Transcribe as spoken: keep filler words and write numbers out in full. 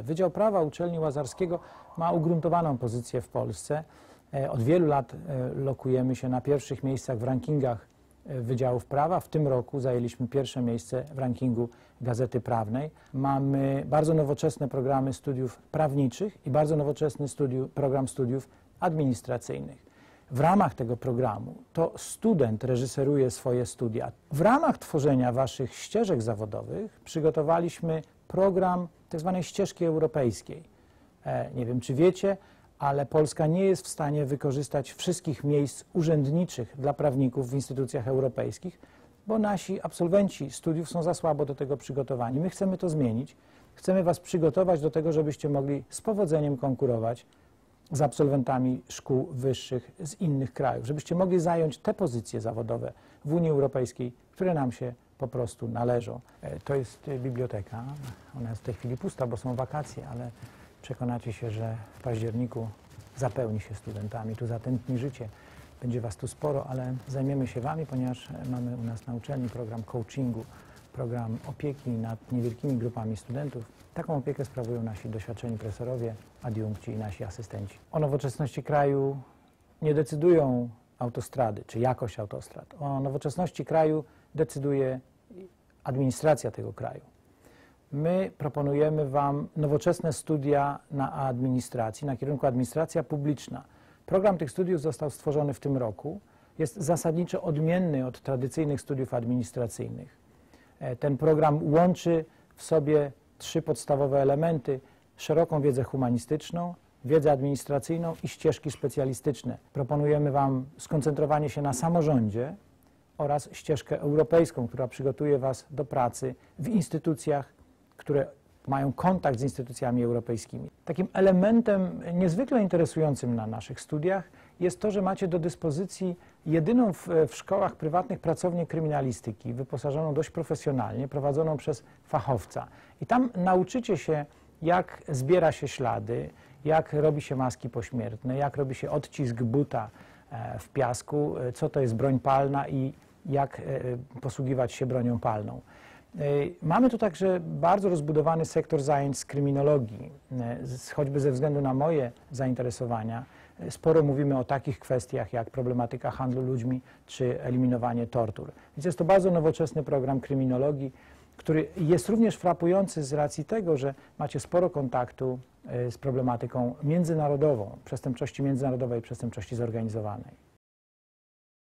Wydział Prawa Uczelni Łazarskiego ma ugruntowaną pozycję w Polsce. Od wielu lat lokujemy się na pierwszych miejscach w rankingach Wydziałów Prawa. W tym roku zajęliśmy pierwsze miejsce w rankingu Gazety Prawnej. Mamy bardzo nowoczesne programy studiów prawniczych i bardzo nowoczesny studiu, program studiów administracyjnych. W ramach tego programu to student reżyseruje swoje studia. W ramach tworzenia waszych ścieżek zawodowych przygotowaliśmy program tzw. ścieżki europejskiej. E, nie wiem, czy wiecie, ale Polska nie jest w stanie wykorzystać wszystkich miejsc urzędniczych dla prawników w instytucjach europejskich, bo nasi absolwenci studiów są za słabo do tego przygotowani. My chcemy to zmienić. Chcemy was przygotować do tego, żebyście mogli z powodzeniem konkurować z absolwentami szkół wyższych z innych krajów, żebyście mogli zająć te pozycje zawodowe w Unii Europejskiej, które nam się po prostu należą. To jest biblioteka. Ona jest w tej chwili pusta, bo są wakacje, ale przekonacie się, że w październiku zapełni się studentami. Tu zatętni życie. Będzie was tu sporo, ale zajmiemy się wami, ponieważ mamy u nas na uczelni program coachingu, program opieki nad niewielkimi grupami studentów. Taką opiekę sprawują nasi doświadczeni profesorowie, adiunkci i nasi asystenci. O nowoczesności kraju nie decydują autostrady, czy jakość autostrad. O nowoczesności kraju decyduje administracja tego kraju. My proponujemy wam nowoczesne studia na administracji, na kierunku administracja publiczna. Program tych studiów został stworzony w tym roku. Jest zasadniczo odmienny od tradycyjnych studiów administracyjnych. Ten program łączy w sobie trzy podstawowe elementy: szeroką wiedzę humanistyczną, wiedzę administracyjną i ścieżki specjalistyczne. Proponujemy wam skoncentrowanie się na samorządzie oraz ścieżkę europejską, która przygotuje was do pracy w instytucjach, które mają kontakt z instytucjami europejskimi. Takim elementem niezwykle interesującym na naszych studiach jest to, że macie do dyspozycji jedyną w, w szkołach prywatnych pracownię kryminalistyki, wyposażoną dość profesjonalnie, prowadzoną przez fachowca. I tam nauczycie się, jak zbiera się ślady, jak robi się maski pośmiertne, jak robi się odcisk buta w piasku, co to jest broń palna i jak posługiwać się bronią palną. Mamy tu także bardzo rozbudowany sektor zajęć z kryminologii, choćby ze względu na moje zainteresowania. Sporo mówimy o takich kwestiach jak problematyka handlu ludźmi czy eliminowanie tortur. Więc jest to bardzo nowoczesny program kryminologii, który jest również frapujący z racji tego, że macie sporo kontaktu z problematyką międzynarodową, przestępczości międzynarodowej i przestępczości zorganizowanej.